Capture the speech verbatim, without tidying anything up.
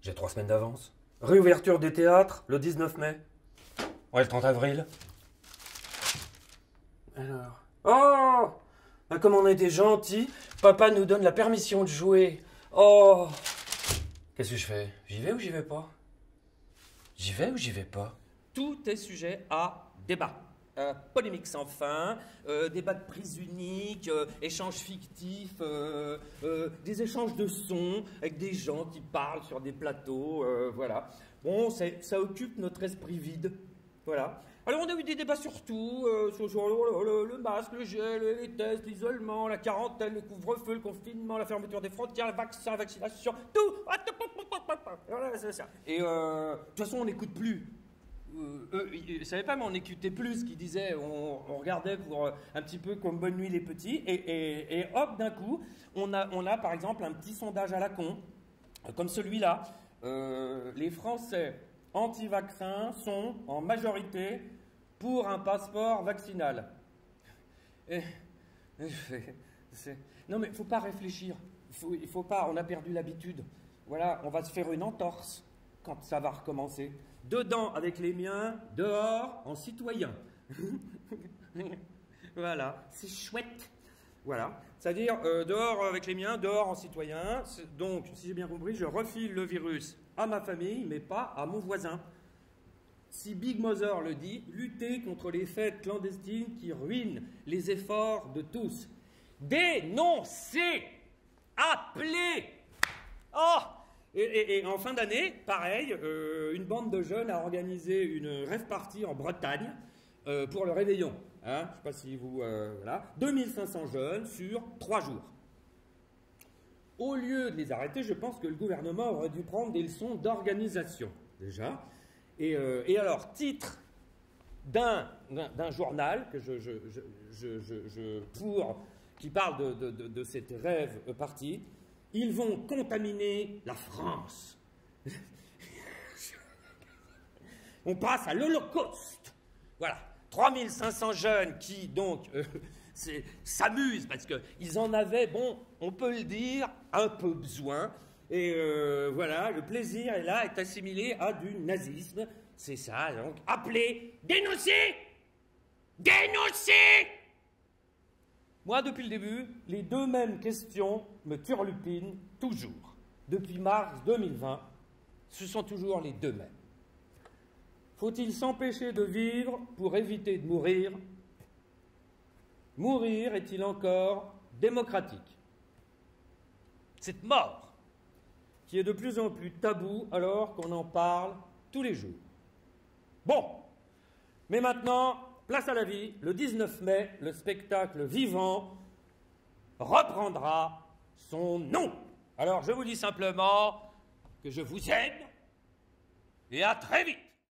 J'ai trois semaines d'avance. Réouverture des théâtres, le dix-neuf mai. Ouais, le trente avril. Alors... Oh ah, comme on a été gentil, papa nous donne la permission de jouer. Oh qu'est-ce que je fais? J'y vais ou j'y vais pas? J'y vais ou j'y vais pas? Tout est sujet à débat. Euh, polémique sans fin, euh, débat de prise unique, euh, échanges fictifs, euh, euh, des échanges de sons avec des gens qui parlent sur des plateaux, euh, voilà. Bon, ça occupe notre esprit vide, voilà. Alors on a eu des débats sur tout, euh, sur, sur le, le, le masque, le gel, les tests, l'isolement, la quarantaine, le couvre-feu, le confinement, la fermeture des frontières, le vaccin, la vaccination, tout. Voilà, c'est ça. Et euh, de toute façon, on n'écoute plus. Euh, eux, ils ne savaient pas, mais on écoutait plus ce qu'ils disaient. On, on regardait pour euh, un petit peu comme Bonne Nuit les Petits. Et, et, et hop, d'un coup, on a, on a par exemple un petit sondage à la con, euh, comme celui-là. Euh, les Français anti-vaccins sont en majorité pour un passeport vaccinal. Et, et, non mais il ne faut pas réfléchir. Il faut, il faut pas, on a perdu l'habitude. Voilà, on va se faire une entorse quand ça va recommencer. Dedans avec les miens, dehors en citoyen. Voilà, c'est chouette. Voilà, c'est-à-dire euh, dehors avec les miens, dehors en citoyen. Donc, si j'ai bien compris, je refile le virus à ma famille, mais pas à mon voisin. Si Big Mother le dit, lutter contre les fêtes clandestines qui ruinent les efforts de tous. Dénoncer, appeler. Oh! Et, et, et en fin d'année, pareil, euh, une bande de jeunes a organisé une rave party en Bretagne euh, pour le réveillon. Hein, je ne sais pas si vous... Euh, voilà. deux mille cinq cents jeunes sur trois jours. Au lieu de les arrêter, je pense que le gouvernement aurait dû prendre des leçons d'organisation, déjà. Et, euh, et alors, titre d'un journal que je, je, je, je, je, je, pour, qui parle de, de, de, de cette rave party, ils vont contaminer la France. On passe à l'Holocauste. Voilà. trois mille cinq cents jeunes qui, donc, euh, s'amusent parce qu'ils en avaient, bon, on peut le dire, un peu besoin. Et euh, voilà, le plaisir est là, est assimilé à du nazisme. C'est ça, donc, appelez, dénoncez, dénoncez. Moi, depuis le début, les deux mêmes questions me turlupinent toujours. Depuis mars deux mille vingt, ce sont toujours les deux mêmes. Faut-il s'empêcher de vivre pour éviter de mourir? Mourir est-il encore démocratique? Cette mort, qui est de plus en plus tabou alors qu'on en parle tous les jours. Bon, mais maintenant... place à la vie, le dix-neuf mai, le spectacle vivant reprendra son nom. Alors je vous dis simplement que je vous aime et à très vite.